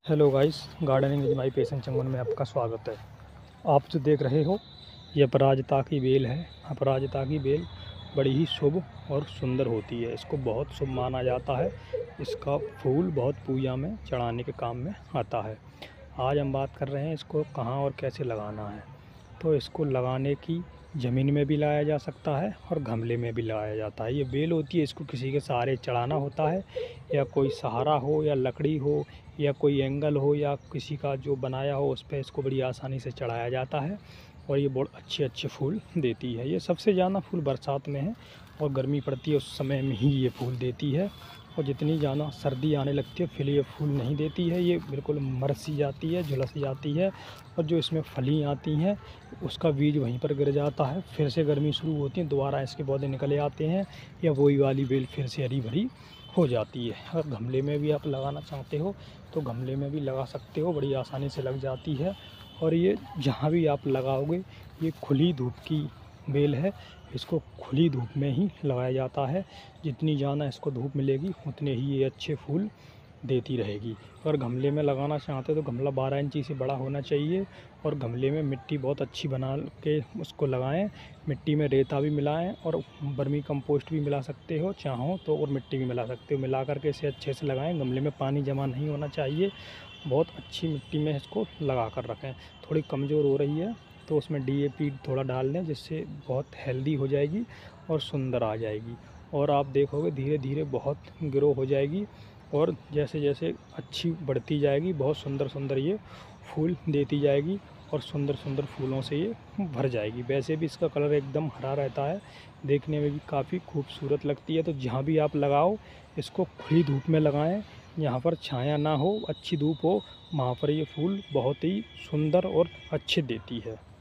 Hello guys, gardening is my passion चंगन में आपका स्वागत है। आप जो देख रहे हो ये अपराजिता की बेल है। अपराजिता की बेल बड़ी ही शुभ और सुंदर होती है। इसको बहुत शुभ माना जाता है। इसका फूल बहुत पूजा में चढ़ाने के काम में आता है। आज हम बात कर रहे हैं इसको कहाँ और कैसे लगाना है। तो इसको लगाने की ज़मीन में भी लगाया जा सकता है और गमले में भी लगाया जाता है। ये बेल होती है, इसको किसी के सहारे चढ़ाना होता है, या कोई सहारा हो या लकड़ी हो या कोई एंगल हो या किसी का जो बनाया हो उस पर इसको बड़ी आसानी से चढ़ाया जाता है और ये बहुत अच्छे अच्छे फूल देती है। ये सबसे ज़्यादा फूल बरसात में है और गर्मी पड़ती है उस समय में ही ये फूल देती है। और जितनी ज़्यादा सर्दी आने लगती है फिर ये फूल नहीं देती है। ये बिल्कुल मर सी जाती है, झुलस जाती है और जो इसमें फली आती हैं उसका बीज वहीं पर गिर जाता है। फिर से गर्मी शुरू होती है, दोबारा इसके पौधे निकले आते हैं या वही वाली बेल फिर से हरी भरी हो जाती है। अगर गमले में भी आप लगाना चाहते हो तो गमले में भी लगा सकते हो, बड़ी आसानी से लग जाती है। और ये जहाँ भी आप लगाओगे ये खुली धूप की बेल है, इसको खुली धूप में ही लगाया जाता है। जितनी ज़्यादा इसको धूप मिलेगी उतने ही ये अच्छे फूल देती रहेगी। अगर गमले में लगाना चाहते हो तो गमला 12 इंची से बड़ा होना चाहिए और गमले में मिट्टी बहुत अच्छी बना के उसको लगाएं। मिट्टी में रेता भी मिलाएं और वर्मी कंपोस्ट भी मिला सकते हो चाहो तो, और मिट्टी भी मिला सकते हो। मिला करके इसे अच्छे से लगाएं। गमले में पानी जमा नहीं होना चाहिए। बहुत अच्छी मिट्टी में इसको लगा कर रखें। थोड़ी कमज़ोर हो रही है तो उसमें DAP थोड़ा डाल दें, जिससे बहुत हेल्दी हो जाएगी और सुंदर आ जाएगी। और आप देखोगे धीरे धीरे बहुत ग्रो हो जाएगी और जैसे जैसे अच्छी बढ़ती जाएगी बहुत सुंदर सुंदर ये फूल देती जाएगी और सुंदर सुंदर फूलों से ये भर जाएगी। वैसे भी इसका कलर एकदम हरा रहता है, देखने में भी काफ़ी खूबसूरत लगती है। तो जहाँ भी आप लगाओ इसको खुली धूप में लगाएं, जहाँ पर छाया ना हो, अच्छी धूप हो, वहाँ पर ये फूल बहुत ही सुंदर और अच्छे देती है।